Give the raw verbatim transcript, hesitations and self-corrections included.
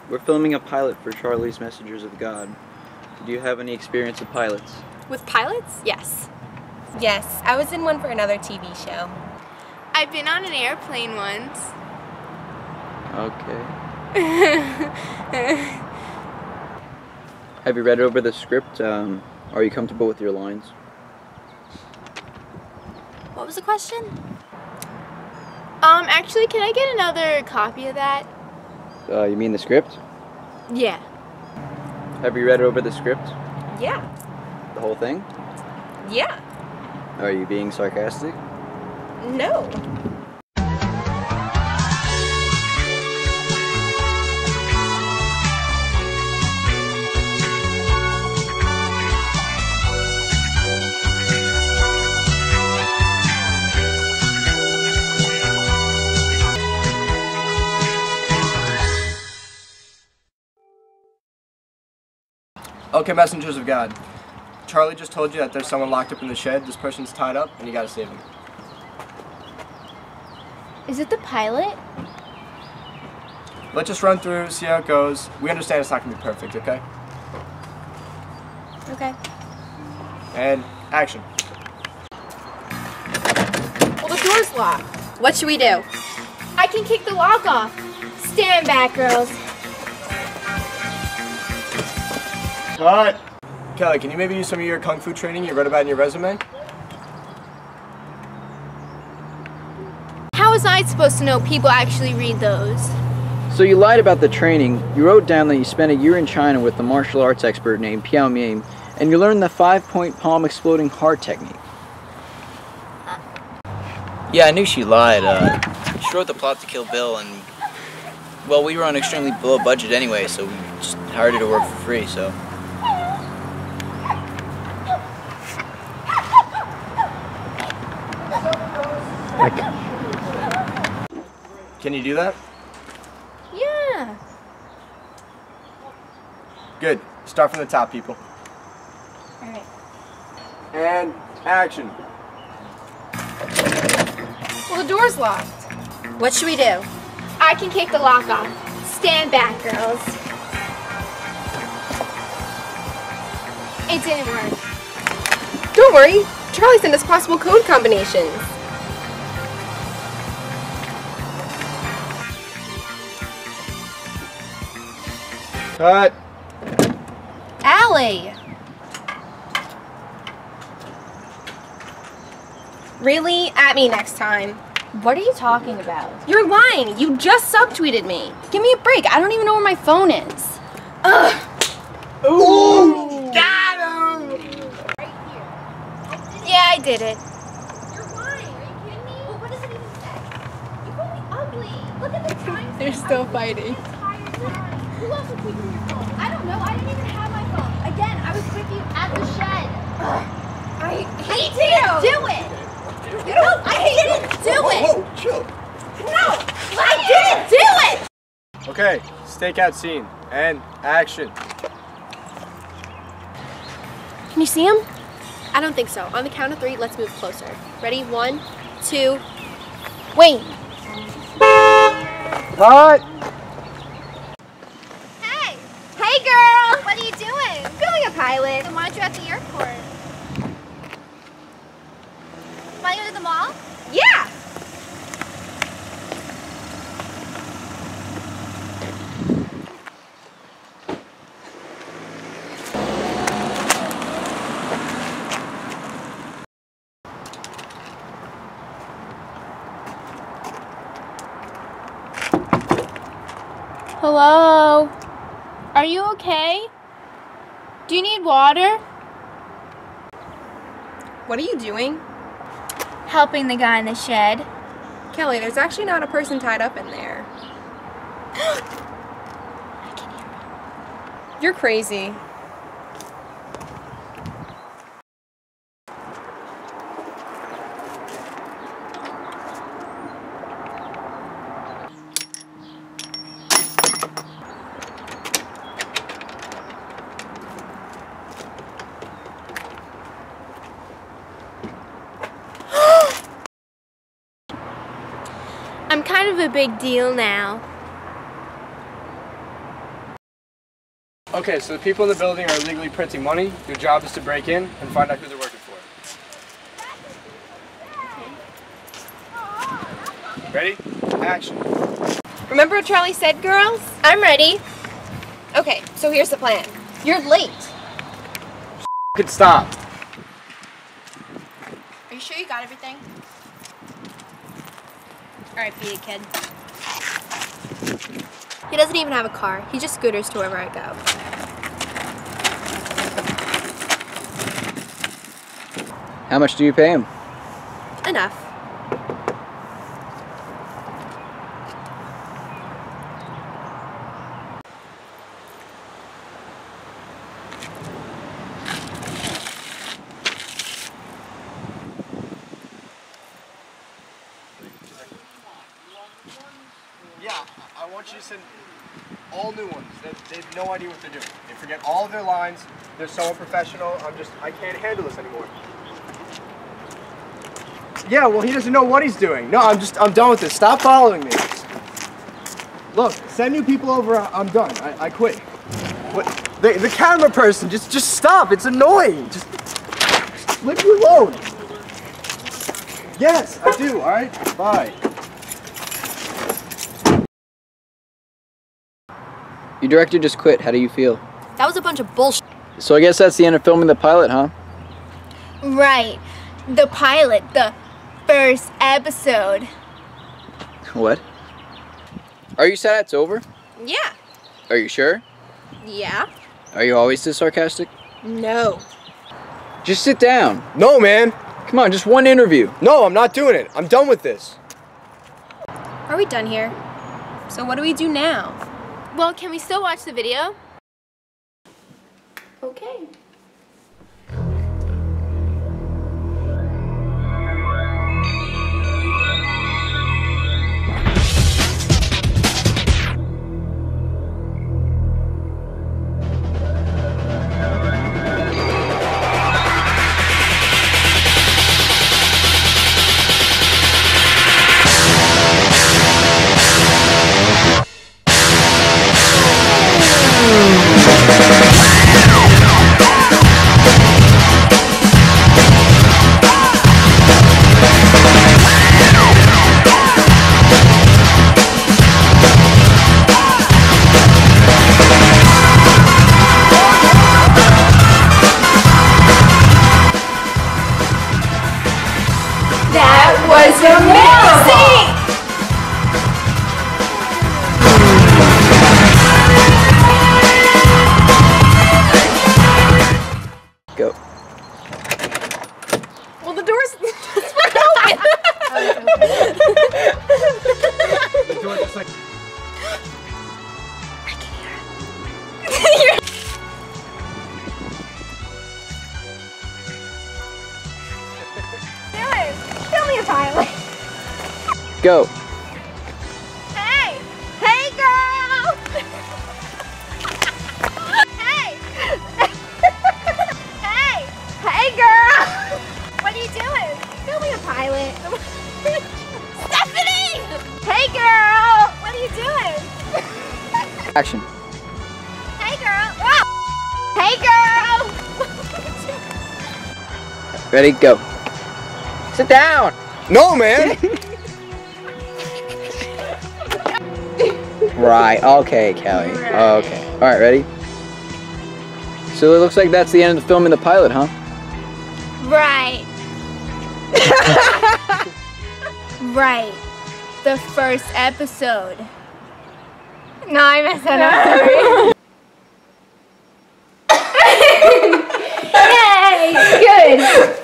We're filming a pilot for Charlie's Messengers of God. Do you have any experience with pilots? With pilots? Yes. Yes, I was in one for another T V show. I've been on an airplane once. Okay. Have you read over the script? Um, are you comfortable with your lines? What was the question? Um, actually, can I get another copy of that? Uh, you mean the script? Yeah. Have you read over the script? Yeah. The whole thing? Yeah. Are you being sarcastic? No. Okay, Messengers of God. Charlie just told you that there's someone locked up in the shed. This person's tied up, and you gotta save him. Is it the pilot? Let's just run through, see how it goes. We understand it's not gonna be perfect, okay? Okay. And action. Well, the door's locked. What should we do? I can kick the lock off. Stand back, girls. Cut! Kelly, can you maybe use some of your kung fu training you wrote about in your resume? How was I supposed to know people actually read those? So you lied about the training. You wrote down that you spent a year in China with a martial arts expert named Piao Ming, and you learned the five-point palm exploding heart technique. Yeah, I knew she lied. Uh, she wrote the plot to Kill Bill, and, well, we were on extremely below budget anyway, so we just hired her to work for free, so. Can you do that? Yeah. Good. Start from the top, people. Alright. And action. Well, the door's locked. What should we do? I can kick the lock off. Stand back, girls. It didn't work. Don't worry. Charlie sent us possible code combinations. Cut! Allie! Really? At me next time. What are you talking about? You're lying. You just subtweeted me. Give me a break. I don't even know where my phone is. Ugh. Ooh! Got him! Yeah, I did it. You're lying. Are you kidding me? Well, what does it even say? You call me ugly. Look at the time. They're still fighting. Who else was keeping your phone? I don't know. I didn't even have my phone. Again, I was with you at the shed. I I didn't do it. You No, I didn't do it. Whoa, chill. No, I didn't do it. Okay, stakeout scene. And action. Can you see him? I don't think so. On the count of three, let's move closer. Ready? One, two. Wait. Cut! Hey! Hey, girl! What are you doing? Filming a pilot. Then why aren't you at the airport? Want to go to the mall? Yeah. Hello? Are you okay? Do you need water? What are you doing? Helping the guy in the shed. Kelly, there's actually not a person tied up in there. I can hear him. You're crazy. I'm kind of a big deal now. Okay, so the people in the building are illegally printing money. Your job is to break in and find out who they're working for. Ready? Action. Remember what Charlie said, girls? I'm ready. Okay, so here's the plan. You're late. Could stop. Are you sure you got everything? Alright, beat it, kid. He doesn't even have a car. He just scooters to wherever I go. How much do you pay him? Enough. Yeah, I want you to send all new ones. They, they have no idea what they're doing. They forget all of their lines. They're so unprofessional. I'm just, I can't handle this anymore. Yeah, well, he doesn't know what he's doing. No, I'm just, I'm done with this. Stop following me. Look, send new people over. I'm done. I, I quit. What? The, the camera person, just, just stop. It's annoying. Just, just leave me alone. Yes, I do. All right. Bye. Your director just quit. How do you feel? That was a bunch of bullshit. So I guess that's the end of filming the pilot, huh? Right. The pilot, the first episode. What? Are you sad it's over? Yeah. Are you sure? Yeah. Are you always this sarcastic? No. Just sit down. No, man. Come on, just one interview. No, I'm not doing it. I'm done with this. Are we done here? So what do we do now? Well, can we still watch the video? Okay. Was amazing! Go. Well, the door's The door just like. Tell me a pilot. Go. Hey! Hey, girl! Hey! Hey! Hey, girl! What are you doing? Tell me a pilot. Stephanie! Hey, girl! What are you doing? Action. Hey, girl! Wow. Hey, girl! Ready, go. Sit down. No, man. Right, okay, Kelly. Okay. Alright, ready? So it looks like that's the end of the filming the pilot, huh? Right. Right. The first episode. No, I messed that up. Sorry. Yay! Good.